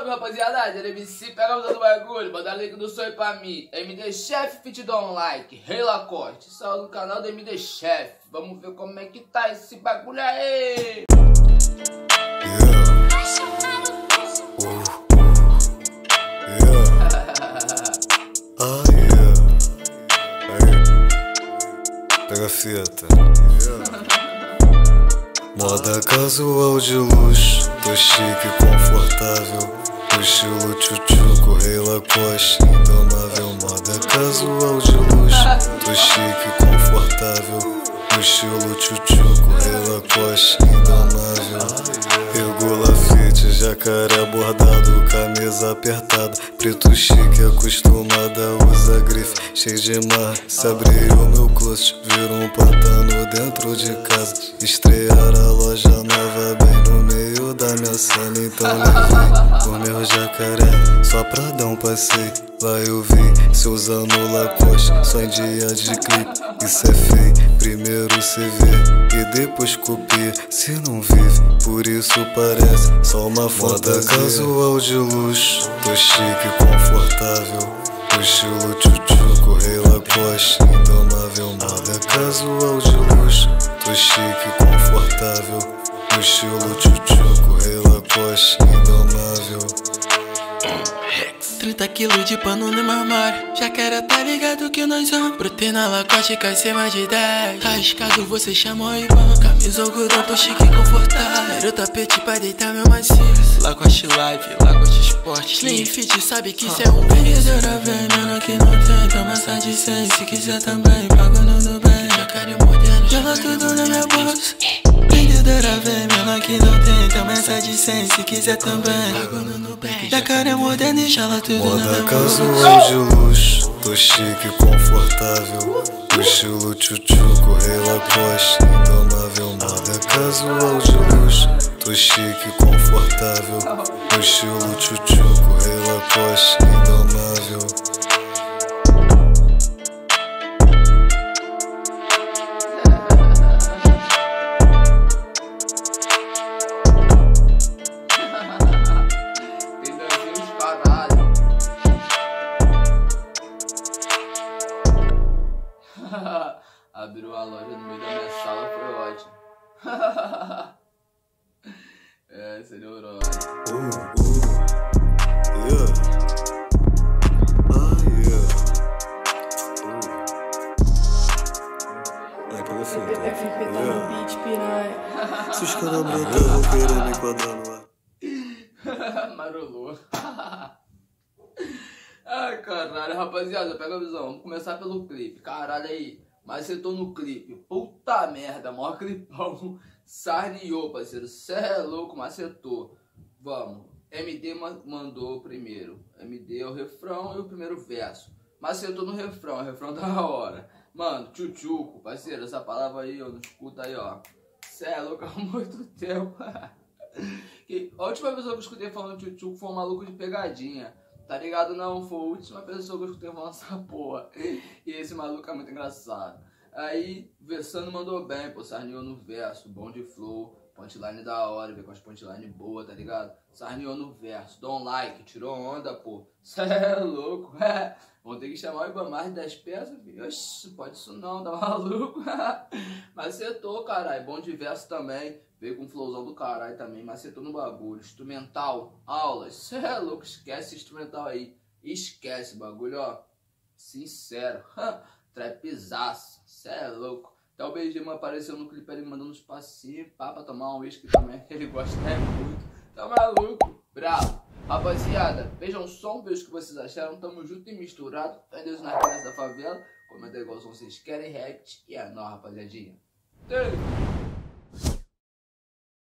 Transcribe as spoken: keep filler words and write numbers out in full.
Salve, rapaziada, M C, pega o do bagulho, manda link do sonho pra mim. M D Chef, fit dá um like, Rei Lacoste, salve no canal do M D Chef. Vamos ver como é que tá esse bagulho aí. Pega a fita. Moda casual de luxo, tô chique e confortável. No estilo tchutchuco, Rei Lacoste, indomável. Moda casual de luxo, tô chique e confortável. No estilo tchutchuco, Rei Lacoste, indomável. Regula fit, jacaré bordado, camisa apertada. Preto chique, acostumada, usa grife, cheio de mar. Se abrir o meu closet, vira um pantano dentro de casa. Estrear a loja nova bem no meio da minha cena. Então levei o meu jacaré só pra dar um passeio. Lá eu vi se usando Lacoste, só em dia de clipe. Isso é feio, primeiro cê vê e depois copia. Se não vive, por isso parece só uma fantasia. Casual de luxo, tô chique e confortável. No estilo tchutchuco, Rei Lacoste, indomável. Moda casual de luxo, tô chique e confortável. No estilo tchutchuco, Rei Lacoste, indomável. Trinta quilos de pano no meu armário. Jacaré tá ligado que nós vamos. Brotei na Lacoste, cai ser mais de dez. Arriscado você chamou o Ivan. Camisa algodão, tô chique e confortável. Era o tapete pra deitar meu macio. Lacoste Live, Lacoste Sport, Slim Fit, sabe que cê é um vendedora vem. Menor que não tem, toma só de cem. Se quiser também, pago no Nubank. Jacaré moderno, joga tudo na minha bolsa. Vendedora vem, menor que não tem, toma só de cem. Se quiser também, pago no Nubank. Jacaré moderno e jala tudo. Moda casual de luxo, tô chique e confortável. No estilo tchutchuco, Rei Lacoste, indomável. Moda casual de luxo, tô chique e confortável. No estilo tchutchuco, Rei Lacoste, indomável. Abriu a loja no meio da minha sala, foi ótimo. É, seria o Uh, uh, yeah. Ah, yeah. Uh. Ai, pega a fita. F P tá no beat, piranha. Se os caras brotam, vão querer me enquadrar no ar. Marolou. Ai, caralho, rapaziada, pega a visão. Vamos começar pelo clipe. Caralho aí. Macetou no clipe, puta merda, maior clipão. Sarniou, parceiro, cê é louco, macetou. Vamos, M D mandou primeiro. M D é o refrão e o primeiro verso. Macetou no refrão, o refrão da hora. Mano, tchutchuco, parceiro, essa palavra aí, ó, não escuta aí, ó. Cê é louco há muito tempo. Que, a última pessoa que eu escutei falando tchutchuco foi um maluco de pegadinha. Tá ligado? Não, foi a última pessoa que eu escutei falando essa porra. E esse maluco é muito engraçado. Aí, Versando mandou bem, pô, sarniou no verso, bom de flow, punchline da hora, veio com as punchline boa, tá ligado? Sarniou no verso, dá um like, tirou onda, pô. Cê é louco, é. Vão ter que chamar o Iban mais de dez peças, filho. Oxi, pode isso não, tá maluco? Macetou, caralho, bom de verso também. Veio com um flowzão do caralho também, macetou no bagulho. Instrumental, aulas, cê é louco, esquece instrumental aí. Esquece bagulho, ó. Sincero, trapzaço, cê é louco. Até o B G apareceu no clipe ali mandando uns passinhos, pá, pra tomar um uísque também, que ele gosta né, muito. Tá maluco? Bravo. Rapaziada, vejam o som, vejam o que vocês acharam. Tamo junto e misturado. Fé Deus na casa da favela. Comenta igual vocês querem, react. E é nóis, rapaziadinha. Tchau.